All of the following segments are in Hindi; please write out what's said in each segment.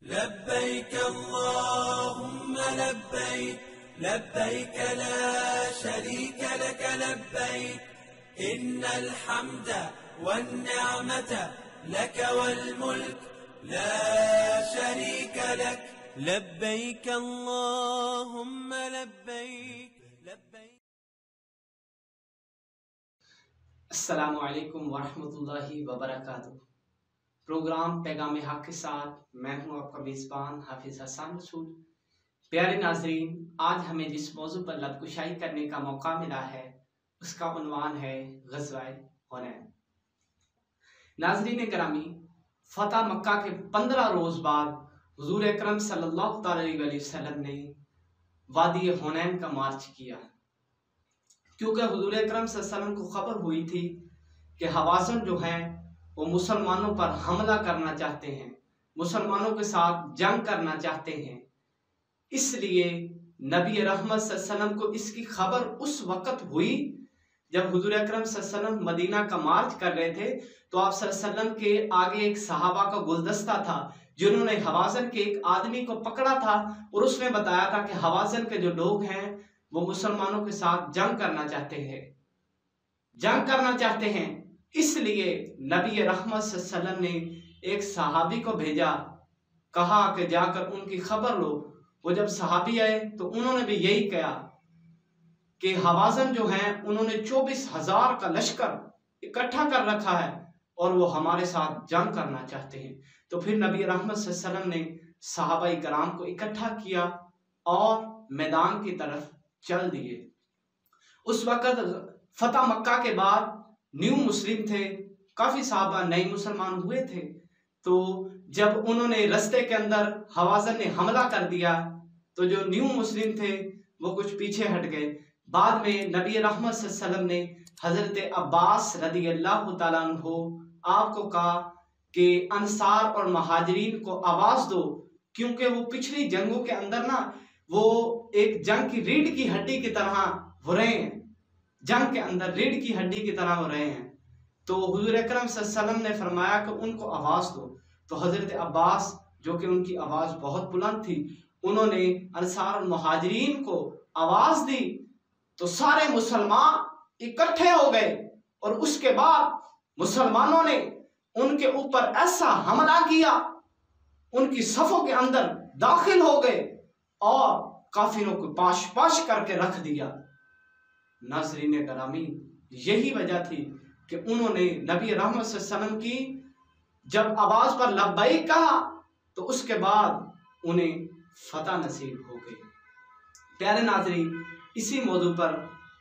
لبيك اللهم لبيك لبيك لا شريك لك لبيك إن الحمد والنعمة لك والملك لا شريك لك لبيك اللهم لبيك لبيك। अस्सलामु अलैकुम वरहमतुल्लाहि वबरकातुहू। प्रोग्राम पैगाम हक के साथ मैं हूं आपका मेज़बान हाफिज हसन रसूल। प्यारे नाजरीन, आज हमें जिस मौजू पर लबकुशाई करने का मौका मिला है उसका उन्वान है ग़ज़वा-ए हुनैन। नाजरीन करामी, फतह मक्का के 15 रोज़ बाद हुज़ूर अकरम सल्लल्लाहु अलैहि वसल्लम ने वादी हुनैन का मार्च किया, क्योंकि हुज़ूर अकरम सल्लल्लाहु अलैहि वसल्लम को खबर हुई थी कि हवाज़िन जो हैं वो मुसलमानों पर हमला करना चाहते हैं, मुसलमानों के साथ जंग करना चाहते हैं। इसलिए नबी रहमत सल्लल्लाहु अलैहि वसल्लम को इसकी खबर उस वक़्त हुई जब हुज़ूर अकरम सल्लल्लाहु अलैहि वसल्लम मदीना का मार्च कर रहे थे, तो आप सल्लल्लाहु अलैहि वसल्लम के आगे एक सहाबा का गुलदस्ता था जिन्होंने हवाज़िन के एक आदमी को पकड़ा था और उसने बताया था कि हवाज़िन के जो लोग हैं वो मुसलमानों के साथ जंग करना चाहते हैं। इसलिए नबी रहमत सल्लल्लाहु अलैहि वसल्लम ने एक सहाबी को भेजा, कहा कि जाकर उनकी खबर लो। वो जब सहाबी आए तो उन्होंने भी यही कहा कि हवाज़िन जो हैं उन्होंने 24,000 का लश्कर इकट्ठा कर रखा है और वो हमारे साथ जंग करना चाहते हैं। तो फिर नबी रहमत सल्लल्लाहु अलैहि वसल्लम ने सहाबाई कराम को इकट्ठा किया और मैदान की तरफ चल दिए। उस वक़्त फतह मक्का के बाद न्यू मुस्लिम थे, काफी साहबा नए मुसलमान हुए थे। तो जब उन्होंने रास्ते के अंदर हवाज़िन ने हमला कर दिया तो जो न्यू मुस्लिम थे वो कुछ पीछे हट गए। बाद में नबी रहमत सल्लल्लाहु अलैहि वसल्लम ने हजरत अब्बास रदी अल्लाह तआला अन्हु आपको कहा कि अंसार और महाजरीन को आवाज दो, क्योंकि वो पिछली जंगों के अंदर ना वो एक जंग की रीढ़ की हड्डी की तरह हो रहे हैं, जंग के अंदर रीढ़ की हड्डी की तरह हो रहे हैं। तो हुज़ूर अकरम सल्लल्लाहु अलैहि वसल्लम ने फरमाया कि उनको आवाज दो। तो हजरत अब्बास, जो कि उनकी आवाज बहुत बुलंद थी, उन्होंने अंसार और मुहाजिरीन को आवाज दी तो सारे मुसलमान इकट्ठे हो गए और उसके बाद मुसलमानों ने उनके ऊपर ऐसा हमला किया, उनकी सफों के अंदर दाखिल हो गए और काफिरों को पाश पाश करके रख दिया। नाज़रीन करामी, यही वजह थी कि उन्होंने नबी रहमत सल्लल्लाहु अलैहि वसल्लम की जब आवाज पर लब्बैक कहा तो उसके बाद उन्हें फतह नसीब हो गई। प्यारे नाज़रीन, इसी मौजू पर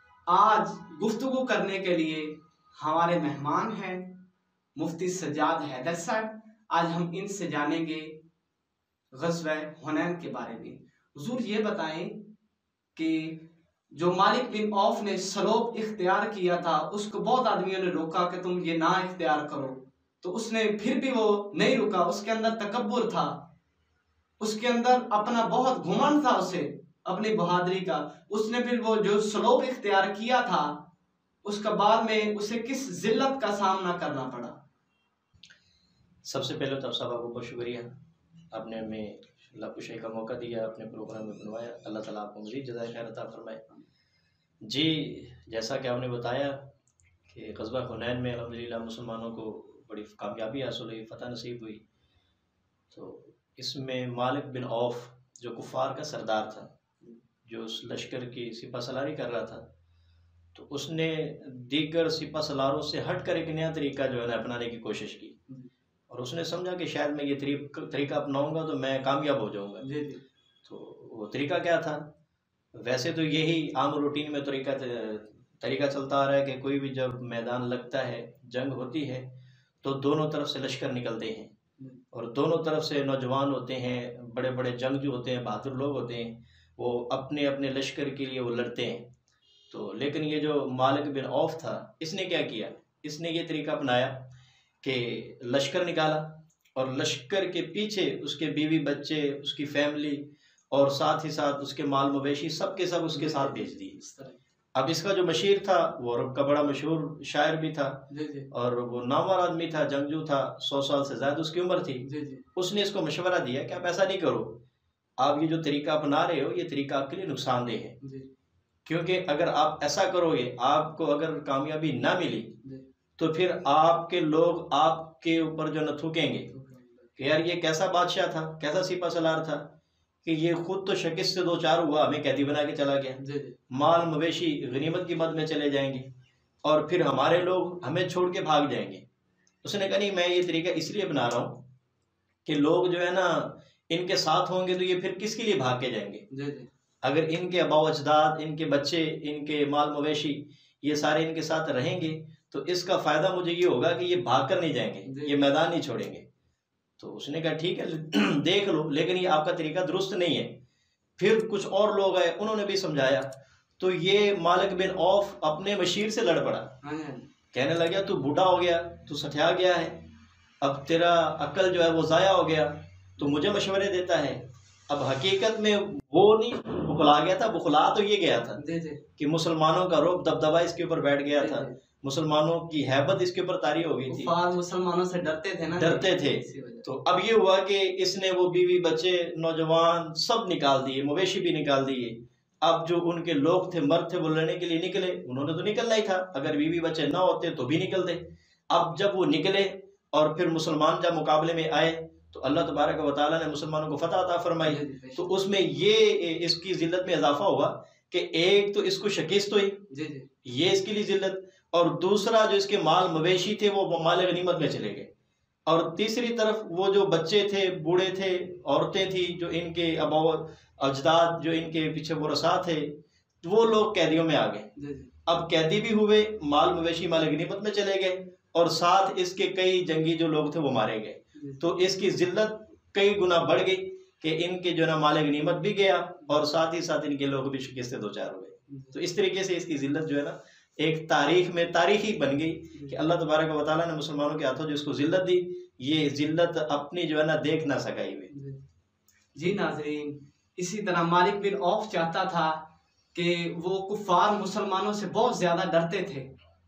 आज गुफ्तगू करने के लिए हमारे मेहमान हैं मुफ्ती सज्जाद हैदर साहब। आज हम इनसे जानेंगे ग़ज़वा-ए हुनैन के बारे में। हुज़ूर ये बताएं कि जो मालिक बिन औफ ने सलोब इख्तियार किया था उसको बहुत आदमियों ने रोका कि तुम ये ना इख्तियार करो, तो उसने फिर भी वो नहीं रुका। उसके अंदर तकब्बुर था, उसके अंदर अपना बहुत घुमंड था, उसे अपनी बहादुरी का। उसने फिर वो जो सलोब इख्तियार किया था उसका बाद में उसे किस जिल्लत का सामना करना पड़ा। सबसे पहले तो आप सब आपको बहुत शुक्रिया, आपने हमें लबकुशाई का मौका दिया, अपने प्रोग्राम में बनवाया। अल्लाह ताला आपको मज़ीद जज़ाए खैर अता फरमाए। जी, जैसा कि आपने बताया कि ग़ज़वा हुनैन में अल्हम्दुलिल्लाह मुसलमानों को बड़ी कामयाबी हासिल हुई, फ़तह नसीब हुई। तो इसमें मालिक बिन औफ जो कुफ़ार का सरदार था, जो उस लश्कर की सिपा सलारी कर रहा था, तो उसने दीगर सिपा सलारों से हट कर एक नया तरीका जो है ना अपनाने की कोशिश की और उसने समझा कि शायद मैं ये तरीका अपनाऊंगा तो मैं कामयाब हो जाऊंगा। तो वो तरीका क्या था? वैसे तो यही आम रूटीन में तरीका चलता आ रहा है कि कोई भी जब मैदान लगता है, जंग होती है, तो दोनों तरफ से लश्कर निकलते हैं और दोनों तरफ से नौजवान होते हैं, बड़े बड़े जंगजू होते हैं, बहादुर लोग होते हैं, वो अपने अपने लश्कर के लिए वो लड़ते हैं। तो लेकिन ये जो मालिक बिन औफ था, इसने क्या किया? इसने ये तरीका अपनाया कि लश्कर निकाला और लश्कर के पीछे उसके बीवी बच्चे, उसकी फैमिली और साथ ही साथ उसके माल मवेशी सब के सब उसके साथ भेज दिए। अब इसका जो मशीर था वो अरब का बड़ा मशहूर शायर भी था जी जी और वो नामवर आदमी था, जंगजू था, 100 साल से ज्यादा उसकी उम्र थी। जी जी उसने इसको मशवरा दिया कि आप ऐसा नहीं करो, आप ये जो तरीका अपना रहे हो ये तरीका आपके लिए नुकसानदेह है, जी क्योंकि अगर आप ऐसा करोगे, आपको अगर कामयाबी ना मिली जी तो फिर आपके लोग आपके ऊपर जो न थूकेंगे कि यार ये कैसा बादशाह था, कैसा सिपा सलार था कि ये खुद तो शिकस्त से दो चार हुआ, हमें कैदी बना के चला गया, जी जी माल मवेशी गनीमत की मद में चले जाएंगे और फिर हमारे लोग हमें छोड़ के भाग जाएंगे। उसने कहा नहीं, मैं ये तरीका इसलिए बना रहा हूँ कि लोग जो है ना इनके साथ होंगे तो ये फिर किसके लिए भाग के जाएंगे। जी जी अगर इनके अबाव अजदाद, इनके बच्चे, इनके माल मवेशी ये सारे इनके साथ रहेंगे तो इसका फायदा मुझे ये होगा कि ये भाग कर नहीं जाएंगे, ये मैदान नहीं छोड़ेंगे। तो उसने कहा ठीक है देख लो, लेकिन ये आपका तरीका दुरुस्त नहीं है। फिर कुछ और लोग आए, उन्होंने भी समझाया, तो ये मालिक बिन औफ अपने मशीर से लड़ पड़ा, हाँ जी हाँ जी कहने लगा तू बूढ़ा हो गया, तू सठिया गया है, अब तेरा अक्ल जो है वो ज़ाया हो गया, तो मुझे मशवरे देता है। अब हकीकत में वो नहीं बुखला गया था, बुखला तो ये गया था जी जी कि मुसलमानों का रोब दबदबा इसके ऊपर बैठ गया था, मुसलमानों की हैबत इसके ऊपर तारी हो गई थी, कुफार मुसलमानों से डरते थे ना, डरते थे। इसी वजह तो अब ये हुआ कि इसने वो बीवी बच्चे नौजवान सब निकाल दिए, मवेशी भी निकाल दिए। अब जो उनके लोग थे, मर्द थे, वो लड़ने के लिए निकले, उन्होंने तो निकलना ही था, अगर बीवी बच्चे ना होते तो भी निकलते। अब जब वो निकले और फिर मुसलमान जब मुकाबले में आए तो अल्लाह तबारक व तआला ने मुसलमानों को फतह अता फरमाई। तो उसमें ये इसकी जिल्लत में इजाफा हुआ कि एक तो इसको शिकस्त हुई, जी जी ये इसके लिए जिल्लत, और दूसरा जो इसके माल मवेशी थे वो माल गनीमत में चले गए, और तीसरी तरफ वो जो बच्चे थे, बूढ़े थे, औरतें थी, जो इनके अबाव अजदाद जो इनके पीछे वरसा थे, वो लोग कैदियों में आ गए। जी जी अब कैदी भी हुए, माल मवेशी माल गनीमत में चले गए, और साथ इसके कई जंगी जो लोग थे वो मारे गए। तो इसकी जिल्लत कई गुना बढ़ गई कि इनके जो ना माल गनीमत भी गया और साथ ही साथ इनके लोग भी शिकस्त दो चार हो गए। तो इस तरीके से इसकी जिल्लत जो है ना एक तारीख में तारीखी बन गई कि अल्लाह तबारक व तआला ने मुसलमानों के हाथों जो इसको जिल्लत दी, ये जिल्लत अपनी जो है ना देख ना सका हुई। जी नाजरीन, इसी तरह मालिक बिन औफ चाहता था कि वो कुफार मुसलमानों से बहुत ज्यादा डरते थे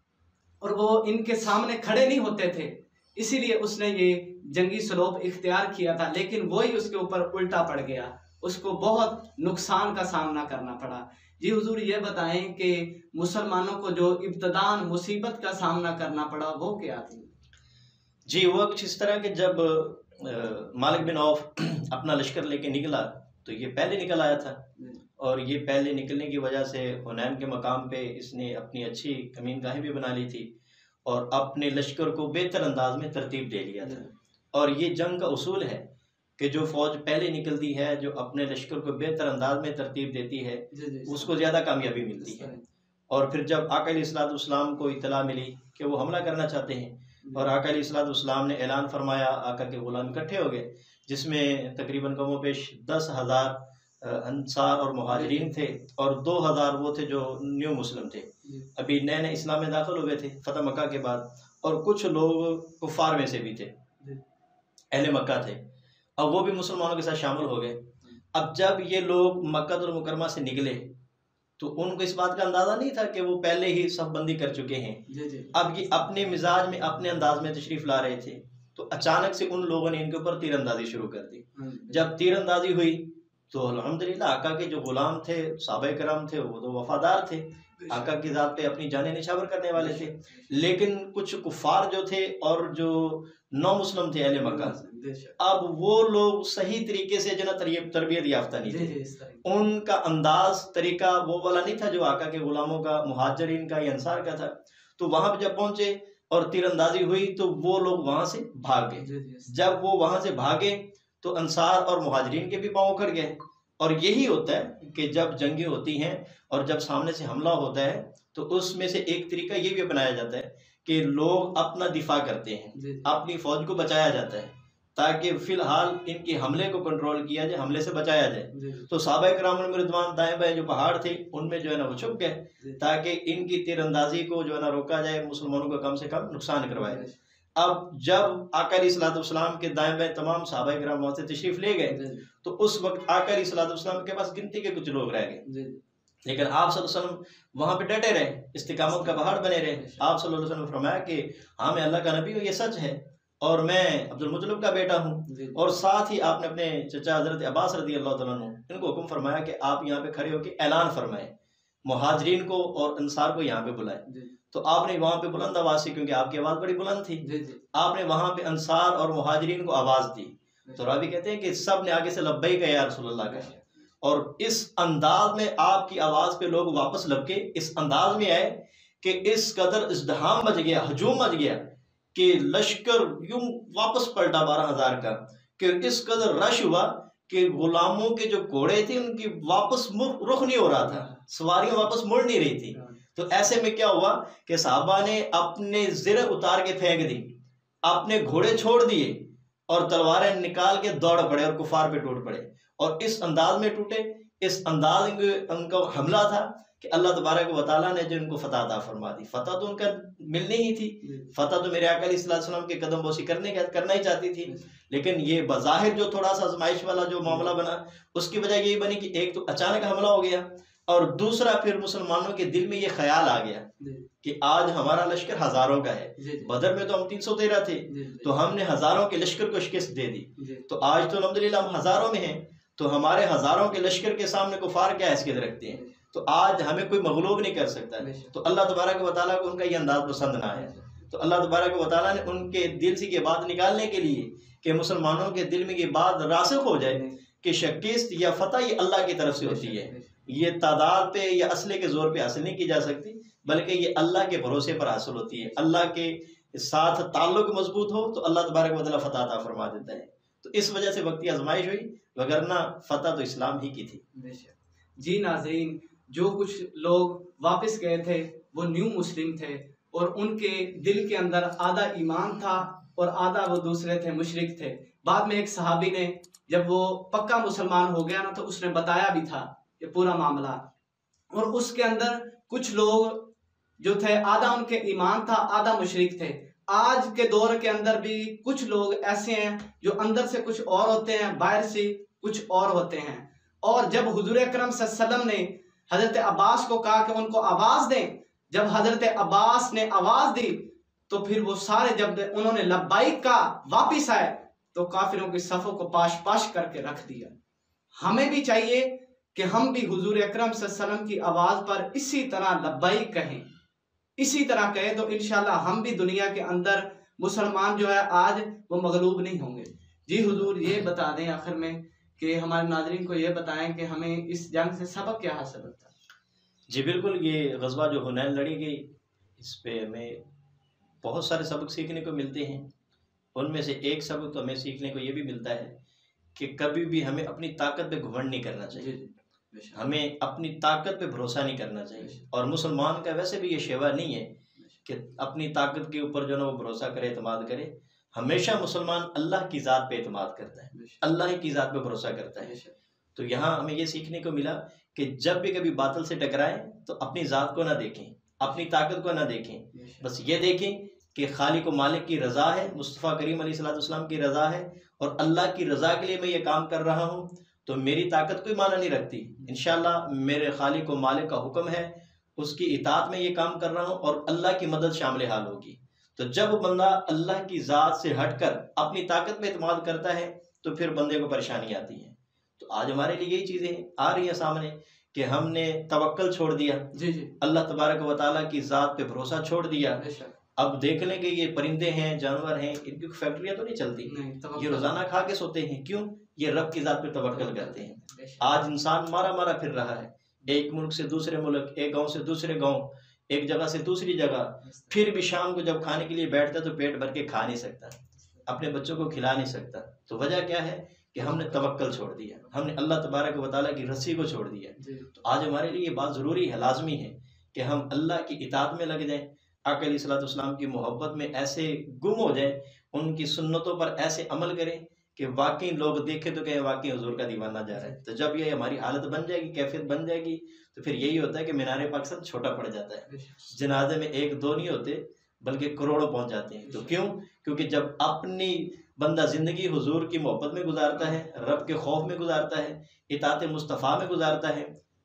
और वो इनके सामने खड़े नहीं होते थे, इसीलिए उसने ये जंगी सलोब इख्तियार किया था, लेकिन वही उसके ऊपर उल्टा पड़ गया, उसको बहुत नुकसान का सामना करना पड़ा। जी हुजूर, ये बताएं कि मुसलमानों को जो इब्तदान मुसीबत का सामना करना पड़ा वो क्या थी? जी, वो कुछ इस तरह के जब मालिक बिन औफ अपना लश्कर लेके निकला तो ये पहले निकल आया था, और ये पहले निकलने की वजह से हुनैन के मकाम पे इसने अपनी अच्छी कमीनगाहें भी बना ली थी और अपने लश्कर को बेहतर अंदाज में तरतीब दे लिया था। और ये जंग का उसूल है कि जो फौज पहले निकलती है, जो अपने लश्कर को बेहतर अंदाज में तरतीब देती है, उसको ज़्यादा कामयाबी मिलती है। और फिर जब आका अलैहिस्सलाम को इत्तला मिली कि वो हमला करना चाहते हैं और आका अलैहिस्सलाम ने ऐलान फरमाया, आका के गुलाम इकट्ठे हो गए, जिसमें तकरीबन कमो पेश 10,000 अंसार और मुहाजिरीन थे और 2,000 वो थे जो न्यू मुस्लिम थे, अभी नए नए इस्लाम में दाखिल हुए थे फतह मक्का के बाद, और कुछ लोग कुफार में से भी थे, अहले मक्का थे, अब वो भी मुसलमानों के साथ शामिल हो गए। अब जब ये लोग मक्का मुकरमा से निकले तो उनको इस बात का अंदाजा नहीं था कि वो पहले ही सब बंदी कर चुके हैं। अब ये अपने मिजाज में, अपने अंदाज में तशरीफ ला रहे थे, तो अचानक से उन लोगों ने इनके ऊपर तीरंदाजी शुरू कर दी। जब तीरंदाजी हुई तो अल्हम्दुलिल्लाह आका के जो गुलाम थे, साहबे कराम थे, वो तो वफादार थे, आका की जात पे अपनी जानें निछावर करने वाले थे, लेकिन कुछ कुफार जो थे और जो नौ मुस्लिम थे अहले मक्का, अब वो लोग सही तरीके से जो ना तरबियत याफ्ता नहीं थे, उनका अंदाज तरीका वो वाला नहीं था जो आका के गुलामों का, मुहाजिरीन का या अंसार का था। तो वहां पे जब पहुंचे और तीरंदाजी हुई तो वो लोग वहां से भाग गए। जब वो वहां से भागे तो अंसार और मुहाजिरीन के भी पांव उखड़ गए। और यही होता है कि जब जंगें होती हैं और जब सामने से हमला होता है तो उसमें से एक तरीका ये भी अपनाया जाता है कि लोग अपना दिफा करते हैं, अपनी फौज को बचाया जाता है ताकि फिलहाल इनके हमले को कंट्रोल किया जाए, हमले से बचाया जाए। तो सहाबा किराम रिदवान दाएं बाएं जो पहाड़ थे उनमें जो है ना वो छुप गए ताकि इनकी तीरंदाजी को जो है ना रोका जाए, मुसलमानों का कम से कम नुकसान करवाया जाए। अब जब आका अलैहिस्सलाम के दाएं बाएं तमाम सहाबा किराम वहां से तशरीफ ले गए तो उस वक्त आका अलैहिस्सलाम के पास गिनती के कुछ लोग रह गए। लेकिन आप सल्लल्लाहु अलैहि वसल्लम वहाँ पे डटे रहे, इस्तिकामत का पहाड़ बने रहे। आप सल्लल्लाहु अलैहि वसल्लम ने फरमाया कि हाँ मैं अल्लाह का नबी हूँ, ये सच है, और मैं अब्दुल मुत्तलिब का बेटा हूँ। और साथ ही आपने अपने चचा हजरत अब्बास रदी अल्लाह तआला अन्हु इनको हुक्म फरमाया कि आप यहाँ पे खड़े होकर ऐलान फरमाएं, मुहाजिरीन को और अंसार को यहाँ पे बुलाएं। तो आपने वहाँ पे बुलंद आवाज से, क्योंकि आपकी आवाज़ बड़ी बुलंद थी, आपने वहाँ पे अंसार और मुहाजिरीन को आवाज़ दी। तो रावी कहते हैं कि सब ने आगे से लब्बैक या रसूलल्लाह कहा, और इस अंदाज में आपकी आवाज़ पे लोग वापस लपके इस अंदाज में आए कि इस कदर इज़्दिहाम मच गया, हजूम मच गया कि लश्कर यूं वापस पलटा 12,000 का, कि इस कदर रश हुआ कि गुलामों के जो घोड़े थे उनकी वापस रुख नहीं हो रहा था, सवारियां वापस मुड़ नहीं रही थी। तो ऐसे में क्या हुआ कि सहाबा ने अपने ज़िर उतार के फेंक दी, अपने घोड़े छोड़ दिए और तलवारें निकाल के दौड़ पड़े और कुफार पे टूट पड़े। और इस अंदाज में टूटे, इस अंदाज में उनका हमला था कि अल्लाह तबारक व तआला ने जो इनको फतह अता फरमा दी। फतह तो उनका मिलनी ही थी, फतह तो मेरे आका अलैहि सल्लम के कदम बोसी करना ही चाहती थी, लेकिन ये बज़ाहिर जो थोड़ा सा आजमाइश वाला जो मामला बना, उसकी वजह यही बनी कि एक तो अचानक हमला हो गया, और दूसरा फिर मुसलमानों के दिल में ये ख्याल आ गया कि आज हमारा लश्कर हजारों का है, बदर में तो हम 313 थे, तो हमने हजारों के लश्कर को शिकस्त दे दी, तो आज तो अल्हम्दुलिल्लाह हम हजारों में हैं, तो हमारे हजारों के लश्कर के सामने कुफार क्या हैसियत रखते हैं, तो आज हमें कोई मगलूब नहीं कर सकता। तो अल्लाह तबारक व तआला को उनका ये अंदाज पसंद ना आया, तो अल्लाह तबारक व तआला ने उनके दिल से ये बात निकालने के लिए कि मुसलमानों के दिल में ये बात रासिख हो जाए कि शिकस्त या फतह ये अल्लाह की तरफ से होती है, ये तादाद पे या असले के जोर पे हासिल नहीं की जा सकती, बल्कि ये अल्लाह के भरोसे पर हासिल होती है। अल्लाह के साथ ताल्लुक मजबूत हो तो अल्लाह तबारक व तआला फतह अता फरमा देता है। तो इस वजह से वक्ती आजमाइश हुई, वगरना फतह तो इस्लाम ही की थी। जी नाज़रीन, जो कुछ लोग वापस गए थे वो न्यू मुस्लिम थे, और उनके दिल के अंदर आधा ईमान था और आधा वो दूसरे थे, मुशरिक थे। बाद में एक सहाबी ने जब वो पक्का मुसलमान हो गया ना, तो उसने बताया भी था ये पूरा मामला, और उसके अंदर कुछ लोग जो थे आधा उनके ईमान था, आधा मुशरिक थे। आज के दौर के अंदर भी कुछ लोग ऐसे हैं जो अंदर से कुछ और होते हैं, बाहर से कुछ और होते हैं। और जब हुजूर अकरम सल्लल्लाहु अलैहि वसल्लम ने हजरत अब्बास को कहा कि उनको आवाज दें, जब हजरत अब्बास ने आवाज दी तो फिर वो सारे, जब उन्होंने लब्बाइक का वापिस आए तो काफिरों की सफ़ों को पाश पाश करके रख दिया। हमें भी चाहिए कि हम भी हुजूर अकरम सल्लल्लाहु अलैहि वसल्लम की आवाज पर इसी तरह लब्बाइक कहें, इसी तरह कहें, तो इंशाल्लाह हम भी दुनिया के अंदर मुसलमान जो है आज वो मगलूब नहीं होंगे। जी हुजूर, ये बता दें आखिर में कि हमारे नाज़रीन को ये बताएं कि हमें इस जंग से सबक क्या हासिल होता है। जी बिल्कुल, ये गज़वा जो हुनैन लड़ी गई, इस पे हमें बहुत सारे सबक सीखने को मिलते हैं। उनमें से एक सबक तो हमें सीखने को ये भी मिलता है कि कभी भी हमें अपनी ताकत पे घमंड नहीं करना चाहिए, हमें अपनी ताकत पे भरोसा नहीं करना चाहिए। और मुसलमान का वैसे भी ये शेवा नहीं है कि अपनी ताकत के ऊपर जो ना वो भरोसा करे, एतमाद करे। हमेशा मुसलमान अल्लाह की ज़ात पे एतमाद करता है, अल्लाह की ज़ात पे भरोसा करता है। तो यहाँ हमें ये सीखने को मिला कि जब भी कभी बातिल से टकराएं तो अपनी ज़ात को ना देखें, अपनी ताकत को ना देखें, बस ये देखें कि खालिक व मालिक की रज़ा है, मुस्तफ़ा करीम अलैहिस्सलाम की रज़ा है, और अल्लाह की रज़ा के लिए मैं ये काम कर रहा हूँ, तो मेरी ताकत कोई माना नहीं रखती। इंशाअल्लाह मेरे खालिक व मालिक का हुक्म है, उसकी इताअत में ये काम कर रहा हूँ और अल्लाह की मदद शामिल हाल होगी। तो जब बंदा अल्लाह की ज़ात से हटकर अपनी ताकत में एतमाद करता है तो फिर बंदे को परेशानी आती है। तो आज हमारे लिए यही चीज़ें आ रही हैं सामने कि हमने तवक्कल छोड़ दिया, अल्लाह तबारक व तआला की ज़ात पे भरोसा छोड़ दिया। अब देख लें कि ये परिंदे हैं, जानवर हैं, इनकी फैक्ट्रियाँ तो नहीं चलती, ये रोज़ाना खा के सोते हैं, क्यों? ये रब की ज़ात पे तवक्कल करते हैं। आज इंसान मारा मारा फिर रहा है, एक मुल्क से दूसरे मुल्क, एक गांव से दूसरे गांव, एक जगह से दूसरी जगह, फिर भी शाम को जब खाने के लिए बैठता तो पेट भर के खा नहीं सकता, अपने बच्चों को खिला नहीं सकता। तो वजह क्या है कि हमने तवक्कल छोड़ दिया, हमने अल्लाह तबारक व तआला की रस्सी को छोड़ दिया। तो आज हमारे लिए ये बात ज़रूरी है, लाजमी है कि हम अल्लाह की इताअत में लग जाएं, आका अलैहिस्सलाम की मोहब्बत में ऐसे गुम हो जाएं, उनकी सुन्नतों पर ऐसे अमल करें कि वाकई लोग देखें तो कहें वाकई हुजूर का दीवाना जा रहा है। तो जब ये हमारी हालत बन जाएगी, कैफियत बन जाएगी, तो फिर यही होता है कि मीनार पाकिस्तान छोटा पड़ जाता है, जनाजे में एक दो नहीं होते बल्कि करोड़ों पहुंच जाते हैं। तो क्यों? क्योंकि जब अपनी बंदा ज़िंदगी हुजूर की मोहब्बत में गुजारता है, रब के खौफ में गुजारता है, इताअत मुस्तफ़ा में गुजारता है,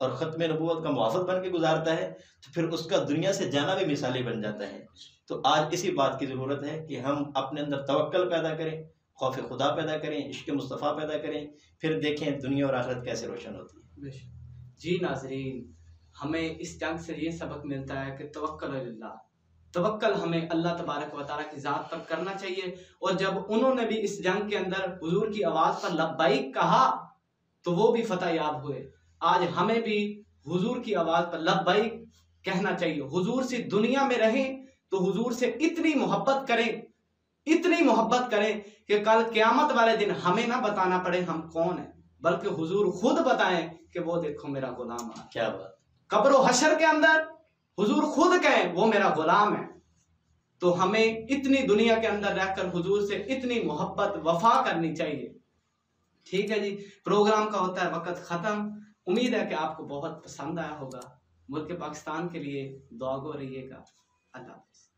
और ख़त्म नबूवत का मुआफ़त बन के गुजारता है तो फिर उसका दुनिया से जाना भी मिसाली बन जाता है। तो आज इसी बात की ज़रूरत है कि हम अपने अंदर तवक्कल पैदा करें, खौफ खुदा पैदा करें, इश्क मुस्तफ़ा पैदा करें, फिर देखें दुनिया और आखिरत कैसे रोशन होती है। जी नाज़रीन, हमें इस जंग से ये सबक मिलता है कि तवक्कल अल्लाह, तवक्कल हमें अल्लाह तबारक व तआला की ज़ात पर करना चाहिए। और जब उन्होंने भी इस जंग के अंदर हुजूर की आवाज़ पर लब्बैक कहा तो वो भी फतह याब हुए। आज हमें भी हुजूर की आवाज़ पर लब्बैक कहना चाहिए। हुजूर से दुनिया में रहें तो हुजूर से इतनी मोहब्बत करें, इतनी मोहब्बत करें कि कल क़यामत वाले दिन हमें ना बताना पड़े हम कौन हैं, बल्कि हुजूर खुद बताएं कि वो देखो मेरा गुलाम है। क्या बात। कब्र व हशर के अंदर हुजूर खुद कहें वो मेरा गुलाम है। तो हमें इतनी दुनिया के अंदर रहकर हुजूर से इतनी मोहब्बत वफा करनी चाहिए। ठीक है जी, प्रोग्राम का होता है वक्त ख़त्म। उम्मीद है कि आपको बहुत पसंद आया होगा। मुल्क पाकिस्तान के लिए दुआ गो रहिएगा। अल्लाह हाफ़िज़।